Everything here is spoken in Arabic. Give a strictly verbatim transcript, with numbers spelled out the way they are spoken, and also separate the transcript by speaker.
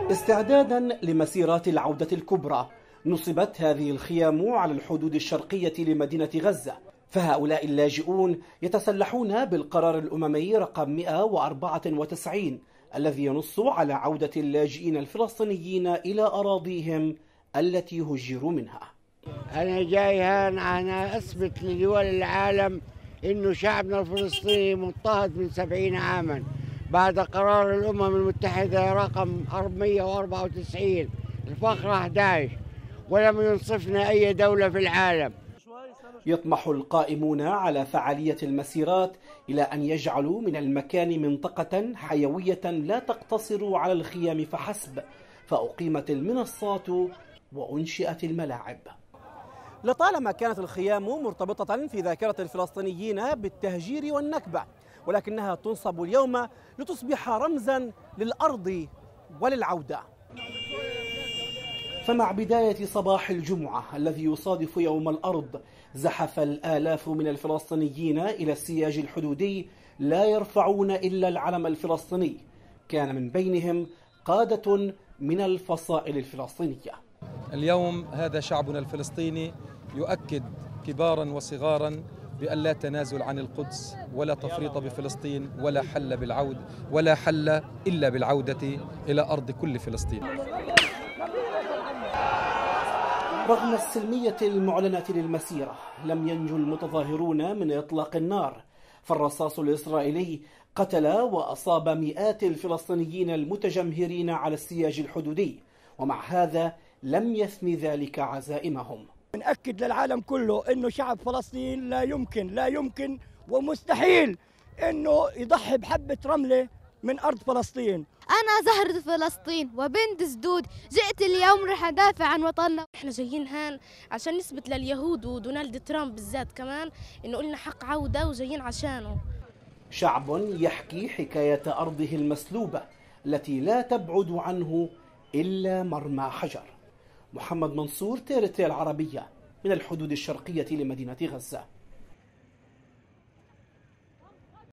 Speaker 1: استعدادا لمسيرات العودة الكبرى نصبت هذه الخيام على الحدود الشرقية لمدينة غزة، فهؤلاء اللاجئون يتسلحون بالقرار الأممي رقم مئة وأربعة وتسعين الذي ينص على عودة اللاجئين الفلسطينيين إلى أراضيهم التي هجروا منها.
Speaker 2: أنا جاي هان أنا أثبت لدول العالم إنه شعبنا الفلسطيني مضطهد من سبعين عاما بعد قرار الأمم المتحدة رقم مئة وأربعة وتسعين الفقرة أحد عشر، ولم ينصفنا أي دولة في العالم.
Speaker 1: يطمح القائمون على فعالية المسيرات إلى أن يجعلوا من المكان منطقة حيوية لا تقتصر على الخيام فحسب، فأقيمت المنصات وأنشئت الملاعب. لطالما كانت الخيام مرتبطة في ذاكرة الفلسطينيين بالتهجير والنكبة، ولكنها تنصب اليوم لتصبح رمزا للأرض وللعودة. فمع بداية صباح الجمعة الذي يصادف يوم الأرض زحف الآلاف من الفلسطينيين إلى السياج الحدودي لا يرفعون إلا العلم الفلسطيني، كان من بينهم قادة من الفصائل الفلسطينية.
Speaker 3: اليوم هذا شعبنا الفلسطيني يؤكد كبارا وصغارا بأن لا تنازل عن القدس ولا تفريط بفلسطين ولا حل بالعود ولا حل إلا بالعودة إلى أرض كل فلسطين.
Speaker 1: رغم السلمية المعلنة للمسيرة لم ينجو المتظاهرون من إطلاق النار، فالرصاص الإسرائيلي قتل وأصاب مئات الفلسطينيين المتجمهرين على السياج الحدودي، ومع هذا لم يثم ذلك عزائمهم.
Speaker 4: نأكد للعالم كله إنه شعب فلسطين لا يمكن لا يمكن ومستحيل إنه يضحي بحبة رملة من أرض فلسطين.
Speaker 5: أنا زهرة فلسطين وبنت سدود، جئت اليوم رح أدافع عن وطننا.
Speaker 6: إحنا جايين هان عشان نثبت لليهود ودونالد ترامب بالذات كمان إنه لنا حق عودة وجايين عشانه.
Speaker 1: شعب يحكي حكاية أرضه المسلوبة التي لا تبعد عنه إلا مرمى حجر. محمد منصور، تي آر تي العربية، من الحدود الشرقية لمدينة غزة.